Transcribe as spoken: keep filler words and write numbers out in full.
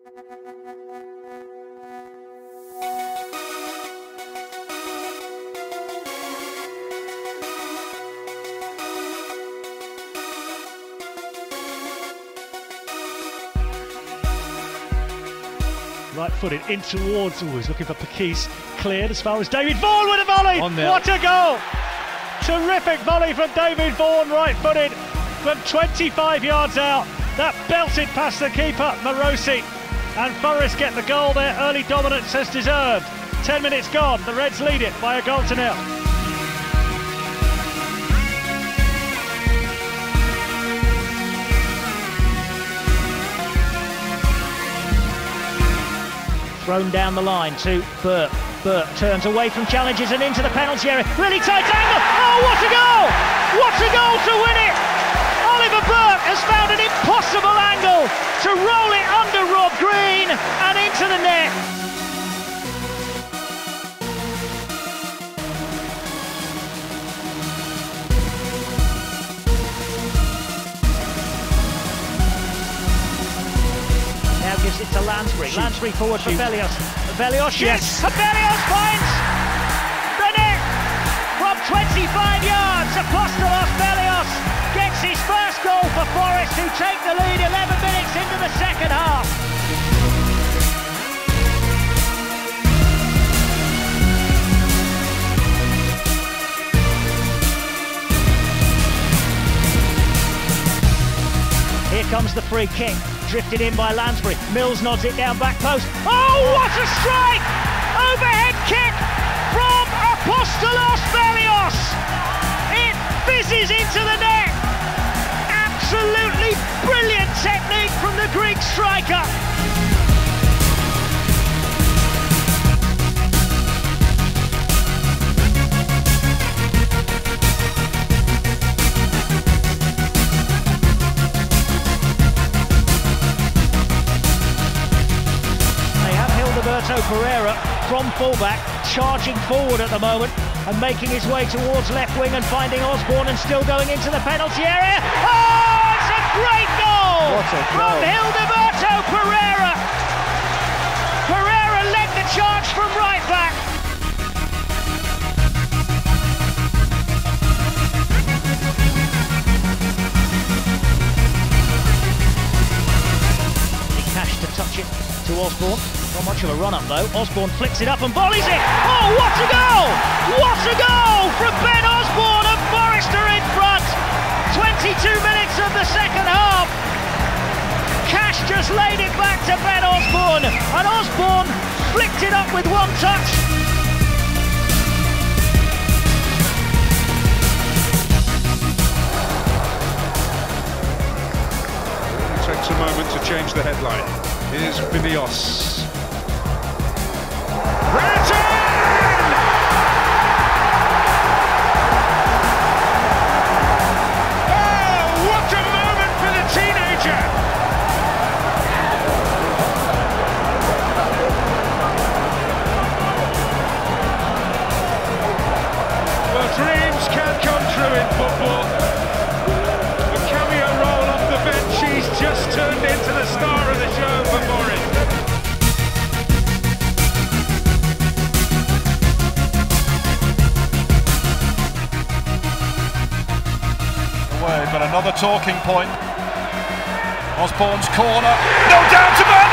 Right footed in towards, oh, he's looking for Pakis, cleared as far as David Vaughan with a volley! What a goal! Terrific volley from David Vaughan, right footed from twenty-five yards out. That belted past the keeper, Morosi, and Forest get the goal there. Early dominance as deserved. Ten minutes gone, the Reds lead it by a goal to nil. Thrown down the line to Burke. Burke turns away from challenges and into the penalty area. Really tight angle. Oh, what a goal! What a goal to win it! Oliver Burke has found an impossible angle to roll it under Rob Green and into the net. Gives it to Lansbury. Shoot. Lansbury forward Shoot. for Velios. Velios shoots. Yes. Velios finds the net from twenty-five yards. Apostolos Velios gets his first goal for Forest, who take the lead eleven minutes into the second half. Here comes the free kick. Drifted in by Lansbury. Mills nods it down back post. Oh, what a strike! Overhead kick from Apostolos Velios. It fizzes into the net. Absolutely brilliant technique from the Greek striker. Pereira from fullback, charging forward at the moment and making his way towards left wing and finding Osborne and still going into the penalty area. Oh, it's a great goal, what a goal. From Hildeberto Pereira. Pereira led the charge from right back. Cash to touch it to Osborne. Not much of a run-up though. Osborne flicks it up and volleys it. Oh, what a goal! What a goal from Ben Osborne, and Forest are in front. twenty-two minutes of the second half. Cash just laid it back to Ben Osborne, and Osborne flicked it up with one touch. It takes a moment to change the headline. Here's Velios. Dreams can come true in football. A cameo role off the bench, he's just turned into the star of the show for Forest. Away, but another talking point. Osborne's corner, no doubt about it!